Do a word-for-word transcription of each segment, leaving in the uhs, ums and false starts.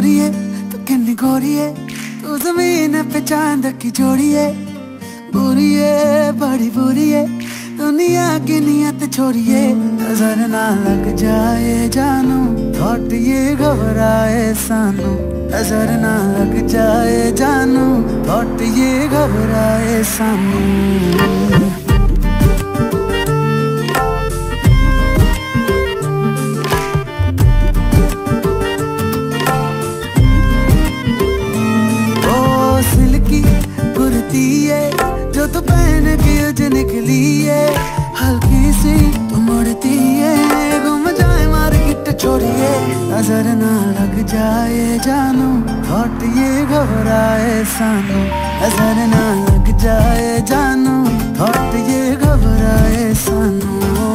गोरिए तू किन्नी गोरिए, तू जमीन पे चांद की जोड़िए। बुरिए बड़ी बुरिए दुनिया की नियत छोड़िए। नजर ना लग जाए जानू थॉट ये घबराए सानू। नजर ना लग जाए जानू थॉट ये घबराए सानू। जो तू पहन के उज निकली है, हल्की सी तू मुड़ती है। घूम जाए मार्केट छोड़िए। नजर ना लग जाए जानू थॉट ये घबराए सानू। नजर ना लग जाए जानू थॉट ये घबराए सानू।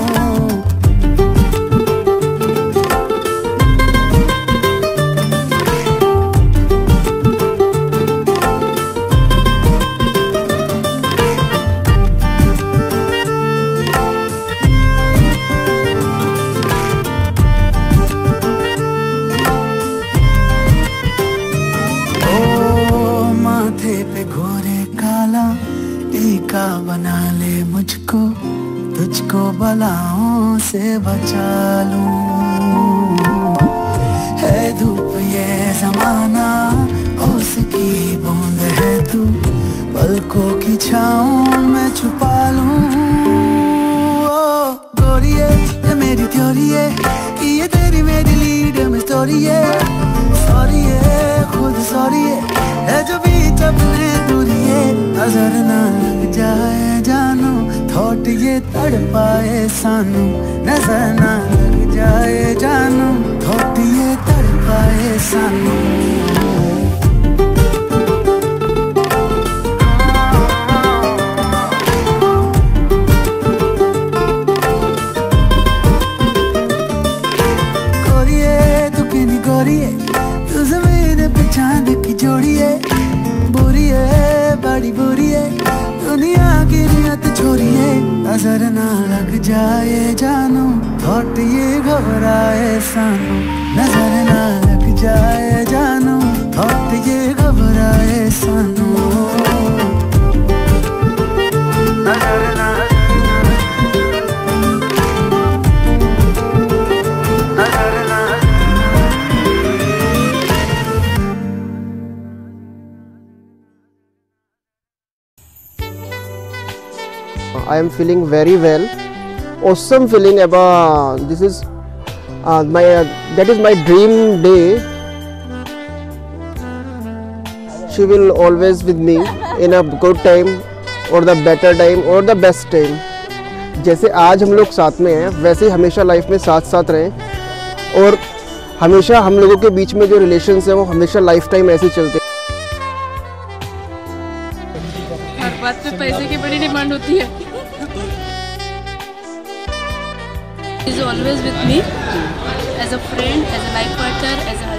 टीका बना ले मुझको, तुझको बलाओं से बचा लूं। है धूप ये जमाना उसकी बूंद है तू, पलकों की छाँव में छुपा लूं। ओ गोरिये ये मेरी थ्योरी है कि ये तेरी मेरी लीड में स्टोरी है। सॉरी है खुद सॉरी है जो बीच अपने दूरी है। नजर ना लग जाए जानू थॉट ये तड़पाए सानू। नजर ना लग जाए जानू थॉट ये तड़पाए सानू। गोरिये तू किन्नी गोरिये, तू जमीन पे चांद की जोड़िए। बुरी है बड़ी बुरी है दुनिया की नियत छोड़िए। नजर ना लग जाए जानू थॉट ये घबराए सानू। नजर ना लग जाए जानू थॉट ये घबराए सानू। नजर ना नजर ना I am feeling very well. Awesome feeling about this is uh, my uh, that is my dream day. She will always with me in a good time or the better time or the best time. जैसे आज हम लोग साथ में हैं वैसे ही हमेशा life में साथ साथ रहें और हमेशा हम लोगों के बीच में जो रिलेशंस हैं वो हमेशा लाइफ टाइम ऐसे चलते हैं। हर बात पे पैसे की बड़ी डिमांड होती है। He is always with me as a friend, as a life partner, as a